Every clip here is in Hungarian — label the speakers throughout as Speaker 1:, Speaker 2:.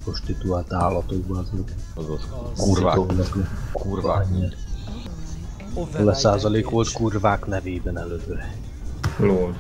Speaker 1: prostituált állatokban azok.
Speaker 2: Azaz.
Speaker 3: Kurvák.
Speaker 2: Kurvák.
Speaker 1: Hol százalék volt kurvák nevében előbbre.
Speaker 4: Lol.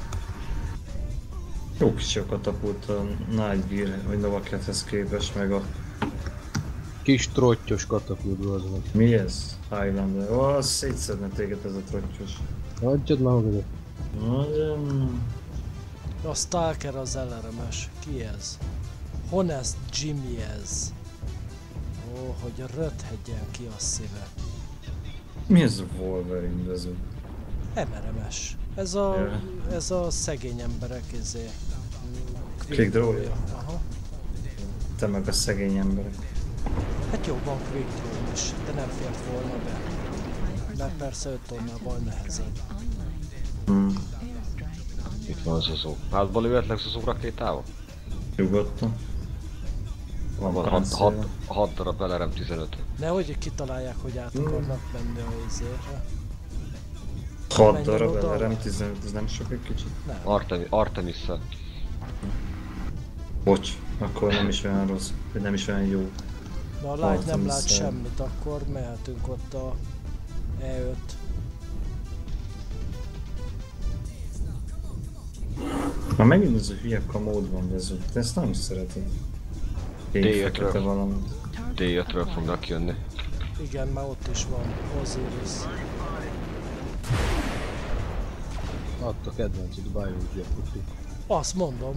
Speaker 4: Jó kicsi a katapult a Nightgear, vagy Novacat-hez képest, meg a...
Speaker 1: Kis trottyos katapultból az meg.
Speaker 4: Mi ez? Highlander. Ó, az szétszedne téged ez a trottyos.
Speaker 1: Hagyjad már magadat.
Speaker 4: Nagyon...
Speaker 3: A Stalker az LRM-es. Ki ez? Honest Jimmy ez. Ó, hogy röthedjen ki a szíve.
Speaker 4: Mi ez a Wolverine vező?
Speaker 3: MRMS. Ez a szegény emberek izé.
Speaker 4: Quick Draw-ja?
Speaker 3: Aha.
Speaker 4: Te meg a szegény emberek.
Speaker 3: Hát jó, van Quick Draw is, de nem fért volna be. Mert persze 5 tonnával nehezebb.
Speaker 2: Itt van az azó. Hátba lőhetleg az azó rakétával?
Speaker 4: Nyugodtan.
Speaker 2: Van 6 darab LRM 15.
Speaker 3: Nehogy kitalálják, hogy át akarnak menni a izére.
Speaker 4: 6 darab LRM 15, ez nem sok egy kicsit?
Speaker 3: Nem.
Speaker 2: Artemis-szel.
Speaker 4: Bocs, akkor nem is olyan rossz, vagy nem is olyan jó.
Speaker 3: Na a Light nem lát semmit, akkor mehetünk ott a E5.
Speaker 4: Már megint ez a hülye kamód van vező, te ezt nem szereted.
Speaker 2: D5-ről.
Speaker 4: valamit.
Speaker 2: D5-ről fognak jönni.
Speaker 3: Igen, már ott is van Osiris.
Speaker 1: Add a kedvenced, Biology puti.
Speaker 3: Azt mondom.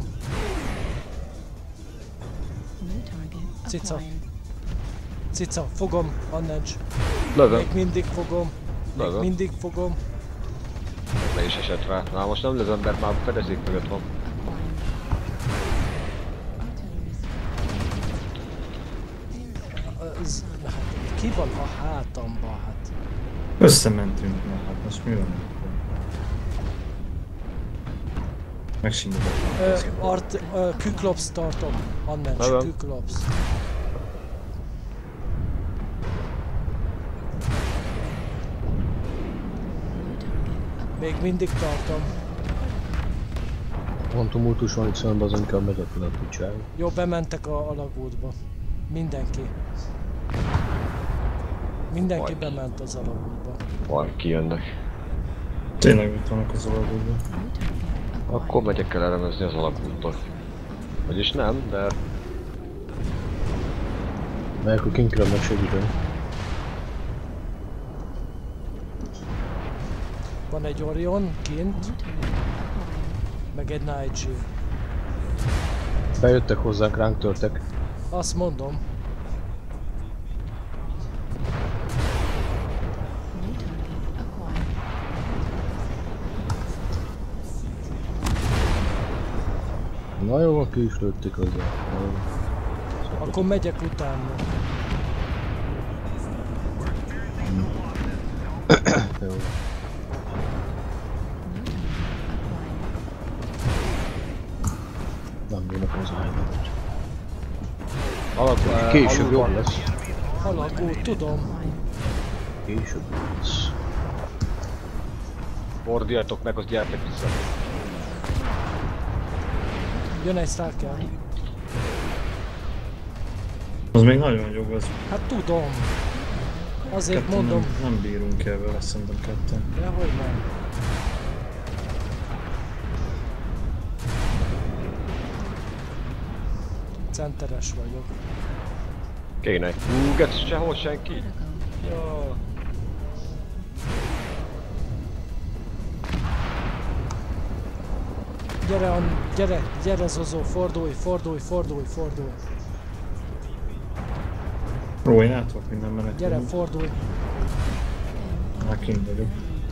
Speaker 3: Cica. Cica, fogom, Annencs.
Speaker 2: Lövöm.
Speaker 3: Még mindig fogom. Még
Speaker 2: Lövöm.
Speaker 3: mindig fogom.
Speaker 2: Le is esett rá. Na most nem lövöm, mert már fedezék mögött van.
Speaker 3: Hát, ki van a hátamba? Hát.
Speaker 4: Összementünk már, hát most mi van? Megsimulottam.
Speaker 3: Kyklops tartom. Annencs,
Speaker 2: Lövöm.
Speaker 3: Kyklops. Még mindig tartom.
Speaker 1: Van tumultus van itt szemben, az inkább megyek le a picsába.
Speaker 3: Jó, bementek a alagútba. Mindenki. Mindenki
Speaker 2: Majd.
Speaker 3: bement az alagútba.
Speaker 2: Majd kijönnek.
Speaker 4: Tényleg itt vannak az alagútban.
Speaker 2: Akkor megyek el elemezni az alagúttól. Vagyis nem, de...
Speaker 1: Melyek a kinkre segíteni.
Speaker 3: Van egy Orion kint. Meg egy Nigel.
Speaker 1: Bejöttek hozzánk, ránk törtek.
Speaker 3: Azt mondom.
Speaker 1: Na jó, ki is lőtték hozzá.
Speaker 3: Akkor megyek utána.
Speaker 1: Jó. Nem bírnak hozzá egyet. Később jobb lesz.
Speaker 3: Alagút, tudom.
Speaker 1: Később lesz.
Speaker 2: Forduljatok meg, azt gyertek vissza.
Speaker 3: Jön egy Stalker.
Speaker 4: Az még nagyon jó az.
Speaker 3: Hát tudom. Azért
Speaker 4: Ketten
Speaker 3: mondom.
Speaker 4: nem bírunk el vele, szerintem ketten.
Speaker 3: Dehogy nem. Centeres vagyok.
Speaker 2: Kéne. Getsz sehol senki.
Speaker 3: Jó. Gyere Zozó, fordulj.
Speaker 4: Ó, én át tudok minden menekülni.
Speaker 3: Gyere, fordulj.
Speaker 4: Már kint vagyok.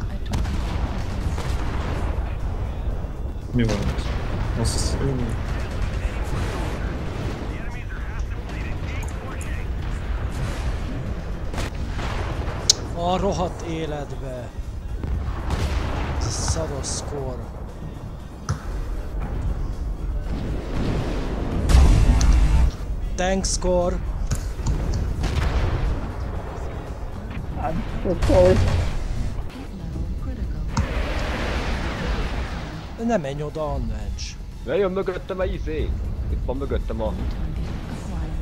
Speaker 4: Mi van ez? Azt hiszem...
Speaker 3: A rohadt életbe. Szaros score. Tank score. Ne menj oda, Annencs.
Speaker 2: Ne jön mögöttem a izé. Itt van mögöttem a...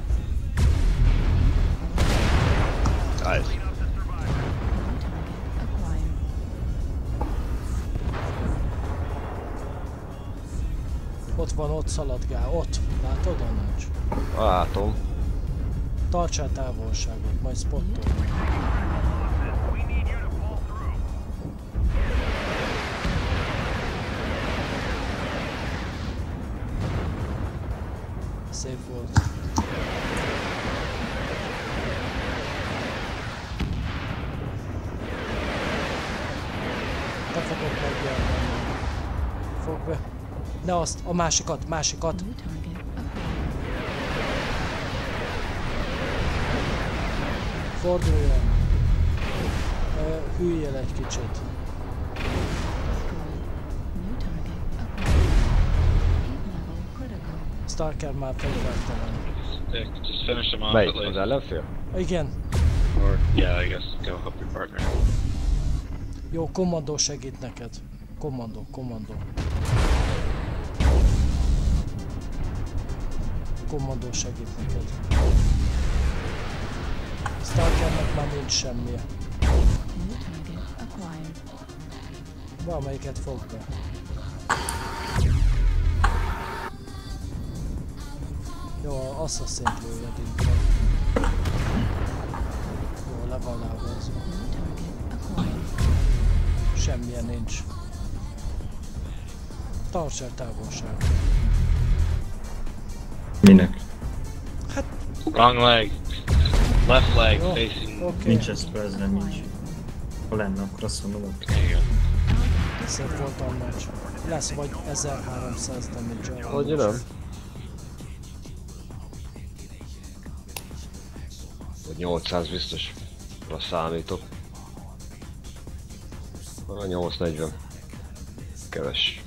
Speaker 3: van, ott szaladgál, ott. Látod a nincs?
Speaker 2: Látom.
Speaker 3: Tartsál távolságot, majd spottolj. Szép volt. Te fogod megjelölni. Fogd be. Ne azt, a másikat, másikat. Forduljon. Hűljél egy kicsit. Starker már fegyvertelen.
Speaker 5: Just finish him off
Speaker 2: Melyik?
Speaker 5: at
Speaker 2: Az
Speaker 5: least.
Speaker 2: ellenfél?
Speaker 3: Igen.
Speaker 5: Or, yeah, I guess go help your partner.
Speaker 3: Jó, kommandó segít neked. Kommandó. Kommandó segít neked. Starkernek már nincs semmije. Valamelyiket fog be. Jó, Assassin-t lőjed inkább. Jó, le van lábázva. Semmilyen nincs. Tarts el távolság.
Speaker 4: Minek?
Speaker 5: Wrong leg. Left leg
Speaker 3: Jó,
Speaker 5: facing.
Speaker 3: oké.
Speaker 4: Nincs ez persze, nincs. Ha lenne, akkor azt mondom, oké.
Speaker 5: There you go.
Speaker 3: Szép volt a meccs. Lesz vagy 1300 damage-el.
Speaker 2: Hogy nem? Vagy 800 biztos. Arra számítok. A 840. Keves.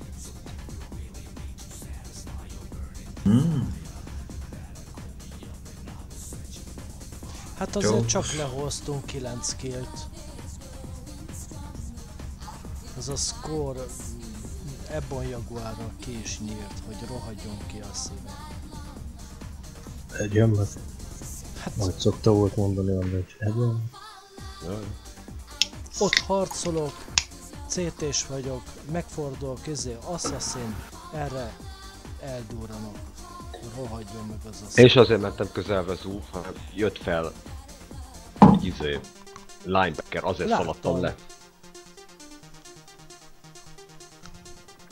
Speaker 3: Hát azért
Speaker 4: Jó.
Speaker 3: csak lehoztunk 9 killt. Ez a score Ebon Jaguárral ki is nyílt, hogy rohadjon ki a szíve.
Speaker 1: Egyen meg.
Speaker 3: Hát
Speaker 1: Majd szokta volt mondani, hogy egyen.
Speaker 2: Jaj.
Speaker 3: ott harcolok, CT-s vagyok, megfordulok, Assassin, erre eldurranok. Rohadjon meg az Assassin.
Speaker 2: És azért mentem közelbe Zú, hanem jött fel egy linebacker, azért
Speaker 3: Láttam.
Speaker 2: szaladtam le.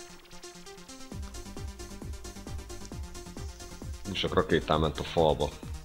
Speaker 2: És a rakétám ment a falba.